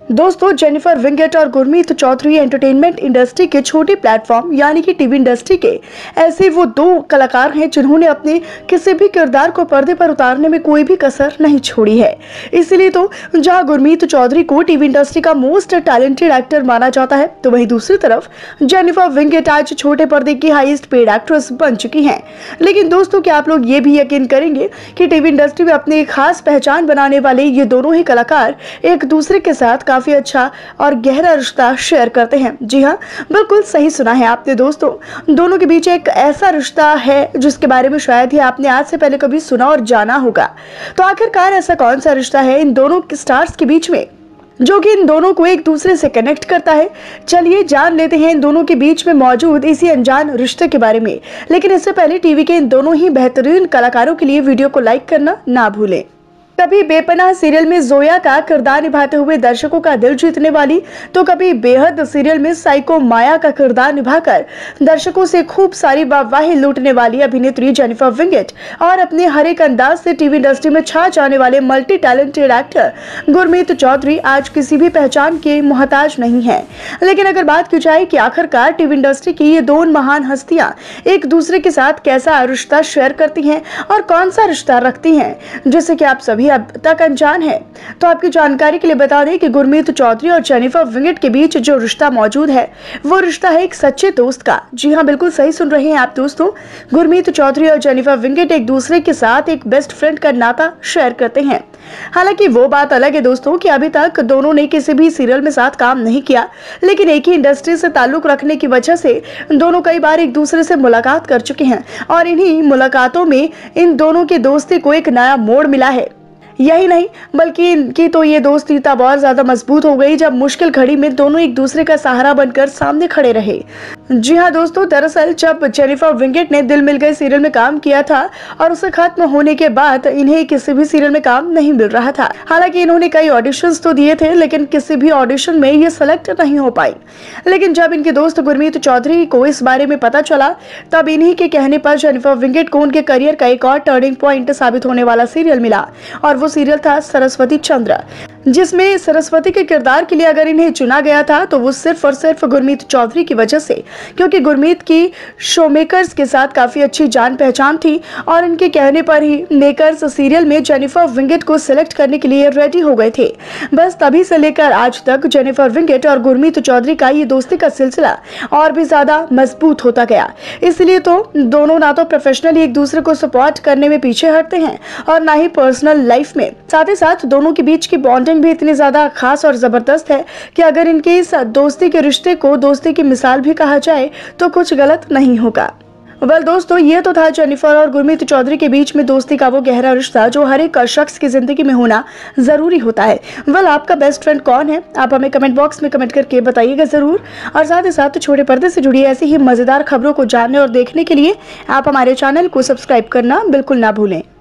दोस्तों, Jennifer Winget और Gurmeet Chaudhary entertainment industry के छोटे प्लेटफॉर्म यानी कि टीवी इंडस्ट्री के ऐसे वो दो कलाकार हैं जिन्होंने अपने किसी भी किरदार को पर्दे पर उतारने में कोई भी कसर नहीं छोड़ी है। इसलिए तो जहां गुरमीत चौधरी को टीवी इंडस्ट्री का मोस्ट टैलेंटेड एक्टर माना जाता है, तो वहीं दूसरी तरफ जेनिफर विंगेट आज छोटे पर्दे की हाईएस्ट पेड एक्ट्रेस बन चुकी हैं। लेकिन दोस्तों, क्या आप लोग ये भी यकीन करेंगे कि टीवी इंडस्ट्री में अपनी खास पहचान बनाने वाले ये दोनों ही कलाकार एक दूसरे के साथ काफी अच्छा और गहरा रिश्ता शेयर करते हैं? जी हाँ, बिल्कुल सही सुना है आपने दोस्तों। दोनों के बीच एक ऐसा रिश्ता है जिसके बारे में शायद ही आपने आज से पहले कभी सुना और जाना होगा। तो आखिरकार ऐसा कौन सा रिश्ता है इन दोनों स्टार्स के बीच में जो कि इन दोनों को एक दूसरे से कनेक्ट करता है? चलिए जान लेते हैं इन दोनों के बीच में मौजूद इसी अनजान रिश्ते के बारे में। लेकिन इससे पहले टीवी के इन दोनों ही बेहतरीन कलाकारों के लिए वीडियो को लाइक करना ना भूलें। कभी बेपनाह सीरियल में जोया का किरदार निभाते हुए दर्शकों का दिल जीतने वाली, तो कभी बेहद सीरियल में साइको माया का किरदार निभाकर दर्शकों से खूब सारी वाहवाही लूटने वाली अभिनेत्री जेनिफर विंगेट और अपने हर एक अंदाज से टीवी इंडस्ट्री में छा जाने वाले multi talented actor Gurmeet Choudhary आज किसी भी पहचान के मोहताज नहीं है। लेकिन अगर बात की जाए कि आखिरकार टीवी इंडस्ट्री की ये दोनों महान हस्तियां एक दूसरे के साथ कैसा रिश्ता शेयर करती हैं और कौन सा रिश्ता रखती हैं, जैसे कि आप सभी अब तक अनजान है, तो आपकी जानकारी के लिए बता दें कि गुरमीत चौधरी और जेनिफर विंगेट के बीच जो रिश्ता मौजूद है वो रिश्ता है एक सच्चे दोस्त का। जी हाँ, बिल्कुल सही सुन रहे हैं आप दोस्तों। गुरमीत चौधरी और जेनिफर विंगेट एक दूसरे के साथ एक बेस्ट फ्रेंड का नाता शेयर करते हैं। हालांकि वो बात अलग है दोस्तों कि अभी तक दोनों ने किसी भी सीरियल में साथ काम नहीं किया, लेकिन एक ही इंडस्ट्री से ताल्लुक रखने की वजह से दोनों कई बार एक दूसरे से मुलाकात कर चुके हैं और इन्हीं मुलाकातों में इन दोनों की दोस्ती को एक नया मोड़ मिला है। यही नहीं बल्कि इनकी तो ये दोस्ती तब और ज्यादा मजबूत हो गई जब मुश्किल घड़ी में दोनों एक दूसरे का सहारा बनकर सामने खड़े रहे। जी हाँ दोस्तों, दरअसल जब जेनिफर विंगेट ने दिल मिल गए सीरियल में काम किया था और उसे खत्म होने के बाद इन्हें किसी भी सीरियल में काम नहीं मिल रहा था। हालांकि इन्होंने कई ऑडिशंस तो दिए थे, लेकिन किसी भी ऑडिशन में ये सेलेक्ट नहीं हो पाई। लेकिन जब इनके दोस्त गुरमीत चौधरी को इस बारे में पता चला, तब इन्हीं के कहने पर जेनिफर विंगेट को उनके करियर का एक और टर्निंग पॉइंट साबित होने वाला सीरियल मिला और सीरियल था सरस्वती चंद्र, जिसमें सरस्वती के किरदार के लिए अगर इन्हें चुना गया था तो वो सिर्फ और सिर्फ गुरमीत चौधरी की वजह से, क्योंकि गुरमीत की शो मेकर्स के साथ काफी अच्छी जान पहचान थी और इनके कहने पर ही मेकर्स सीरियल में जेनिफर विंगेट को सिलेक्ट करने के लिए रेडी हो गए थे। बस तभी से लेकर आज तक जेनिफर विंगेट और गुरमीत चौधरी का ये दोस्ती का सिलसिला और भी ज्यादा मजबूत होता गया। इसलिए तो दोनों ना तो प्रोफेशनली एक दूसरे को सपोर्ट करने में पीछे हटते हैं और ना ही पर्सनल लाइफ में। साथ ही साथ दोनों के बीच की बॉन्डिंग भी इतनी ज्यादा खास और जबरदस्त है कि अगर इनके इस दोस्ती के रिश्ते को दोस्ती की मिसाल भी कहा जाए तो कुछ गलत नहीं होगा। वेल दोस्तों, ये तो था जेनिफर और गुरमीत चौधरी के बीच में दोस्ती का वो गहरा रिश्ता जो हर एक शख्स की जिंदगी में होना जरूरी होता है। वेल, आपका बेस्ट फ्रेंड कौन है? आप हमें कमेंट बॉक्स में कमेंट करके बताइएगा जरूर। और साथ ही साथ छोटे पर्दे से जुड़ी ऐसी ही मजेदार खबरों को जानने और देखने के लिए आप हमारे चैनल को सब्सक्राइब करना बिल्कुल ना भूलें।